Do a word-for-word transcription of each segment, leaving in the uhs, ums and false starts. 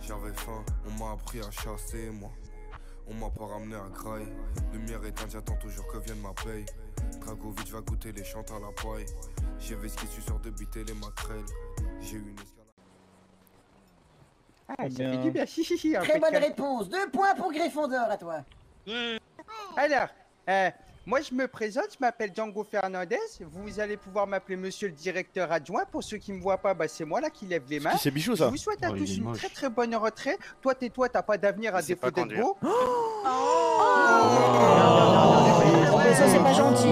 J'avais faim, on m'a appris à chasser, moi. On m'a pas ramené à graille. Lumière éteinte, j'attends toujours que vienne ma paye. Dragovic va goûter les chantes à la paille. J'ai vu ce qui suis sûr de buter les maquerelles. J'ai eu une escalade. Ah, ça fait du bien. Très bonne réponse. Deux points pour Gryffondor à toi. Alors, euh, moi je me présente, je m'appelle Django Fernandez. Vous allez pouvoir m'appeler monsieur le directeur adjoint. Pour ceux qui me voient pas, bah, c'est moi là qui lève les mains. C'est Bichou ça. Je vous souhaite à oh, tous une moche. très très bonne rentrée. Toi, tais-toi, t'as pas d'avenir à défaut d'être beau. Oh oh oh ça c'est pas gentil.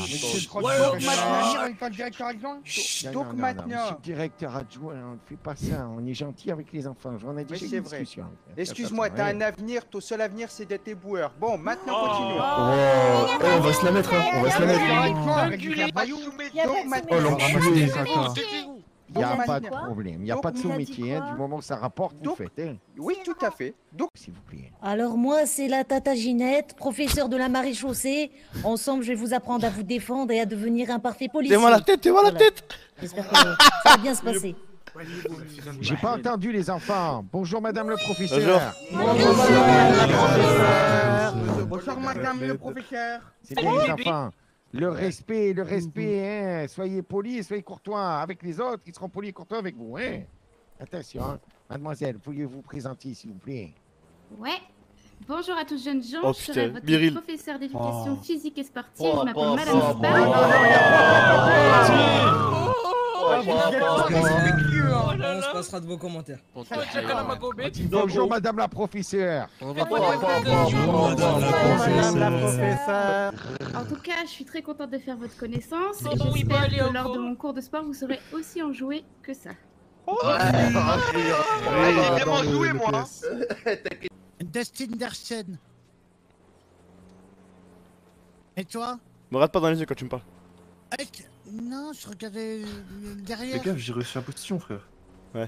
Donc maintenant, directeur adjoint, on ne fait pas ça. On est gentil avec les enfants. J'en ai déjà une discussion. Excuse-moi, t'as un avenir. Ton seul avenir, c'est d'être éboueur. Bon, maintenant continue. On va se la mettre, on va se la mettre. Oh l'enculé. Il n'y a pas de problème, il n'y a pas de sous-métier, du moment que ça rapporte, vous faites. Hein. Oui, tout à fait. Donc, s'il vous plaît. Alors moi, c'est la Tata Ginette, professeur de la maréchaussée. Ensemble, je vais vous apprendre à vous défendre et à devenir un parfait policier. T'es-moi la tête, t'es-moi la tête. J'espère que ça va bien se passer. J'ai pas entendu les enfants. Bonjour madame le professeur. Bonjour. Bonjour. Bonjour madame le professeur. C'est bien les enfants. Le respect, le respect, hein. Soyez polis, soyez courtois avec les autres, ils seront polis et courtois avec vous, hein. Attention, hein. Mademoiselle, pourriez vous présenter, s'il vous plaît? Ouais. Bonjour à tous jeunes gens, oh, je serai votre Biril. professeur d'éducation oh. physique et sportive, oh, je m'appelle oh, Madame oh, Spark. On se passera de vos commentaires. Bonjour madame la professeure. Bonjour madame la professeure. En tout cas, je suis très contente de faire votre connaissance et j'espère que lors de mon cours de sport, vous saurez aussi enjoué que ça. Oh, j'ai vraiment joué moi. Dustin Dersen. Et toi? Me rate pas dans les yeux quand tu me parles. Mec, non, je regardais derrière. Fais gaffe, j'ai reçu la position, frère. Ouais.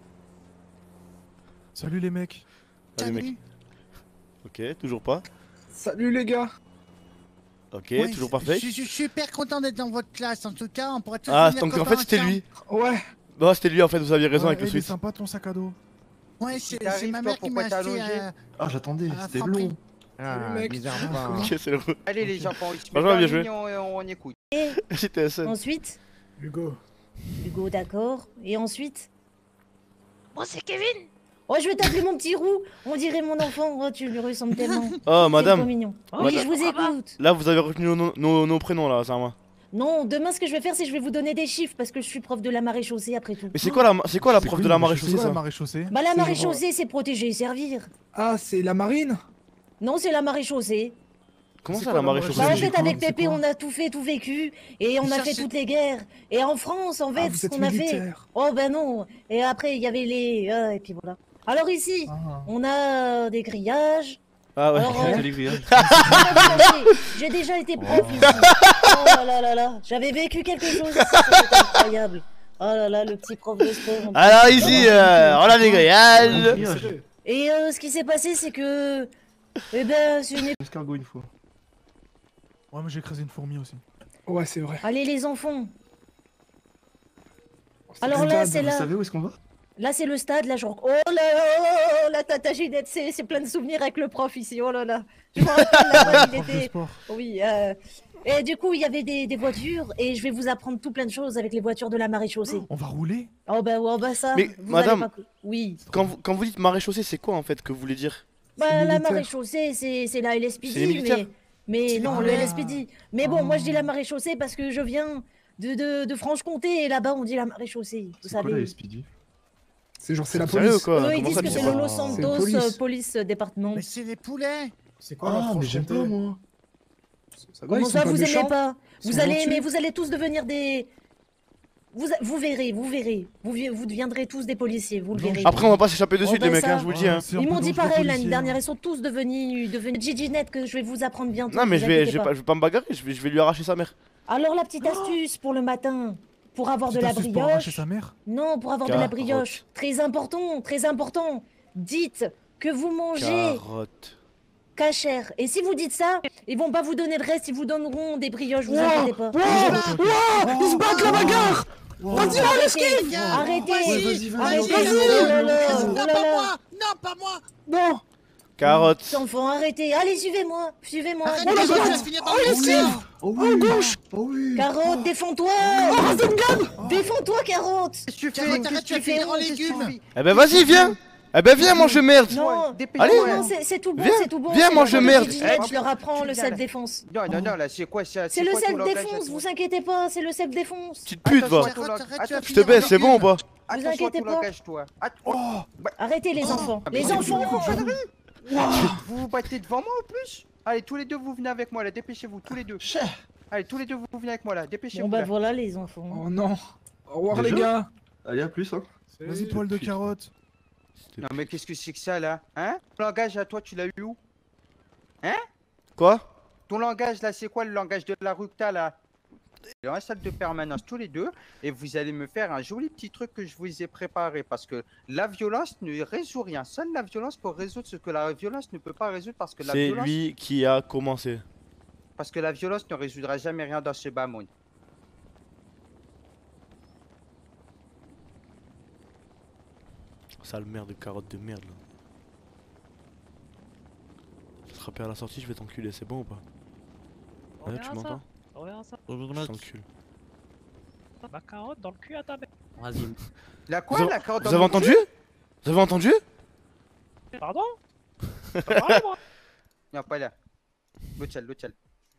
Salut les mecs. Salut, Salut. mec. Ok, toujours pas. Salut les gars. Ok, ouais, toujours pas fait. Je suis super content d'être dans votre classe, en tout cas, on pourrait tous Ah, donc en fait c'était lui. Ouais. Non, c'était lui en fait, vous aviez raison ouais, avec le switch. C'est sympa ton sac à dos. Ouais, c'est ma mère qui m'a acheté. Euh, ah, j'attendais, c'était long. Ah, bizarrement. Ok, c'est le Allez les enfants, Bonjour, bien joué. On, on écoute. Et ensuite Hugo. Hugo, d'accord. Et ensuite Moi, c'est Kevin. Oh, je vais t'appeler mon petit roux. On dirait mon enfant. Oh, tu lui ressembles tellement. Oh, madame. Trop mignon. Oui, je vous écoute. Là, vous avez retenu nos, nos, nos prénoms, là, c'est à moi. Non, demain, ce que je vais faire, c'est que je vais vous donner des chiffres parce que je suis prof de la maréchaussée après tout. Mais c'est quoi la, c'est quoi la prof de la maréchaussée, ça? La maréchaussée Bah, la maréchaussée, c'est protéger et servir. Ah, c'est la marine? Non, c'est la maréchaussée. Comment ça, la maréchaussée? Bah, en fait, avec Pépé, on a tout fait, tout vécu. Et on a fait toutes les guerres. Et en France, en fait, ce qu'on a fait. Oh, ben non. Et après, il y avait les. Et puis voilà. Alors ici, on a des grillages. Ah ouais, euh... les grillages. J'ai déjà été prof ici. Oh là là là là. J'avais vécu quelque chose ici, c'était incroyable. Oh là là, le petit prof de sport. Alors isi, euh, on a des grillages. Et euh, ce qui s'est passé, c'est que... Eh ben, c'est une... Escargot une fois. Ouais, moi j'ai écrasé une fourmi aussi. Ouais, c'est vrai. Allez les enfants. Alors là, c'est là... Vous savez où est-ce qu'on va? Là, c'est le stade, là, genre... Oh là là, la Tata Ginette, c'est plein de souvenirs avec le prof ici, oh là là. Je me rappelle, là, il était... Oui, euh... Et du coup, il y avait des, des voitures, et je vais vous apprendre tout plein de choses avec les voitures de la maréchaussée. On va rouler? Oh bah, oh bah ça... Mais, madame, pas... oui. Quand vous, quand vous dites maréchaussée, c'est quoi, en fait, que vous voulez dire? Bah, la maréchaussée, c'est la L S P D, mais... Mais non, le L S P D. Mais bon, moi, je dis la maréchaussée parce que je viens de, de, de Franche-Comté, et là-bas, on dit la maréchaussée, vous savez. C'est quoi la L S P D? C'est genre, c'est la police. Sérieux, quoi? Eux, ils disent que c'est le Los Santos police, police département. Mais c'est les poulets. C'est quoi? Ah, mais j'aime pas, moi. Ça Comment ça, vous aimez pas? Vous allez aimer, vous allez tous devenir des... Vous, vous verrez, vous verrez. Vous, vous deviendrez tous des policiers, vous le verrez. Après, on va pas s'échapper de suite, oh, les bah mecs, ça... hein, je vous le dis. Hein. Ils m'ont dit pareil l'année dernière, ils sont tous devenus, devenus Gigi Net, que je vais vous apprendre bientôt. Non, mais je vais, je, vais pas, je vais pas me bagarrer, je vais, je vais lui arracher sa mère. Alors, la petite astuce pour le matin. Pour avoir de la brioche. Pour arracher sa mère? Non, pour avoir Carotte. de la brioche. Très important, très important. Dites que vous mangez Carotte. Cachère. Et si vous dites ça, ils vont pas vous donner le reste, ils vous donneront des brioches, vous inquiétez pas. Wow, wow, ils se battent la bagarre. Vas-y, on esquive. Arrêtez. Vas-y, vas-y, arrêtez. Oh là là, oh là là. non, pas moi. Non. Carotte. Les enfants, arrêtez. Allez, suivez-moi. Suivez-moi. Arrête, Allez, tu vas allez. finir dans Oh, le les mur. cibles. Oh Oh, gauche. Oh oui. Carotte, défends-toi. Oh, Rasengan. Défends-toi, Carotte. Qu'est-ce que tu fais? Carotte, Qu'est-ce arrête, que tu vas tu fais? finir en Qu'est-ce que tu légumes. fais? Eh ben vas-y, viens. Eh ben viens, mange merde. Non, Dépêche-toi. Allez. non, non, c'est c'est tout bon, Viens, c'est tout bon. viens, c'est mange la merde. Ginette, Eh, je leur apprends tu le viens là. self-défense. Non, non, non, là, c'est quoi ça? C'est le quoi ton langage à self-défense, toi? vous inquiétez pas, c'est le self-défense. Petite pute, Attention va. à ton lang- Arrête, arrête, tu vas attention- Je te baisse, c'est bon ou pas? attention à inquiétez ton pas. langage, toi. Att- oh, bah, Arrêtez les enfants, les mais enfants. vous vous battez devant moi en plus? Allez, tous les deux, vous venez avec moi là, dépêchez-vous, tous les deux. Allez, tous les deux, vous venez avec moi là, dépêchez-vous. Bon bah là. voilà les enfants. Oh non. Au revoir les Déjà gars. Allez, à plus, hein. Vas-y, poil de carotte. Non, mais qu'est-ce que c'est que ça là? Hein? Ton langage à toi, tu l'as eu où? Hein? Quoi? Ton langage là, c'est quoi le langage de la rue que t'as là? Dans la salle de permanence tous les deux et vous allez me faire un joli petit truc que je vous ai préparé parce que la violence ne résout rien. Seule la violence peut résoudre ce que la violence ne peut pas résoudre parce que la C'est violence lui qui a commencé. parce que la violence ne résoudra jamais rien dans ce bas monde. Sale merde de carotte de merde là. Je vais te frapper à la sortie, je vais t'enculer, c'est bon ou pas? Ouais, tu m'entends? On verra ça. Je t'encule. Ma carotte dans le cul à ta mère. Vas-y. La quoi? Vous avez, La carotte vous dans avez mon entendu? cul? Vous avez entendu? Pardon? Non, pas là. L'hôtel, l'hôtel.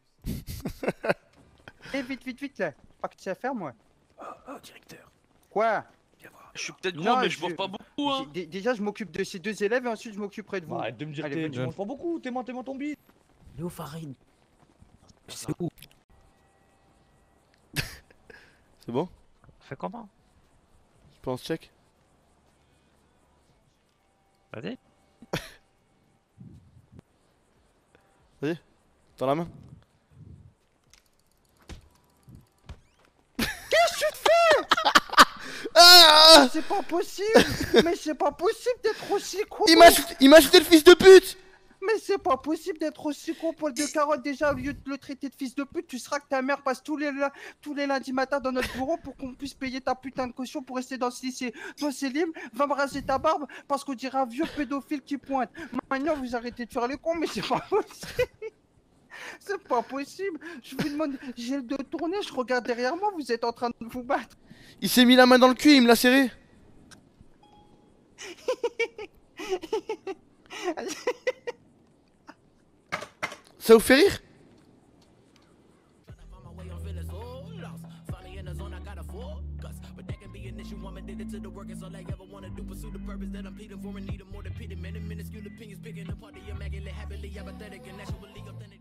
Eh, vite, vite, vite là. Pas que tu sais à faire moi. Oh, oh, directeur. Quoi? Je suis peut-être gros, Non, mais je je- bouffe pas beaucoup, hein. Dé- Déjà, je m'occupe de ces deux élèves et ensuite je m'occuperai de vous. Arrête de me dire Allez, que venez. tu manges pas beaucoup, t'es moi, t'es moi ton bide. Léo Farine. C'est où? C'est bon? On fait comment? Je pense check. Vas-y. Vas-y, dans la main. Qu'est-ce que tu fais? Ah! C'est pas possible. Mais c'est pas possible d'être aussi con. Il m'a il m'a acheté le fils de pute! Mais c'est pas possible d'être aussi con, Paul de carotte. Déjà, au lieu de le traiter de fils de pute, tu seras que ta mère passe tous les, la- tous les lundis matins dans notre bureau pour qu'on puisse payer ta putain de caution pour rester dans ce lycée. Toi, Célim, va me raser ta barbe parce qu'on dirait un vieux pédophile qui pointe. Maintenant, vous arrêtez de faire les cons, mais c'est pas possible. C'est pas possible. Je vous demande, j'ai le dos tourné, je regarde derrière moi, vous êtes en train de vous battre. Il s'est mis la main dans le cul, il me l'a serré. Ça vous fait rire?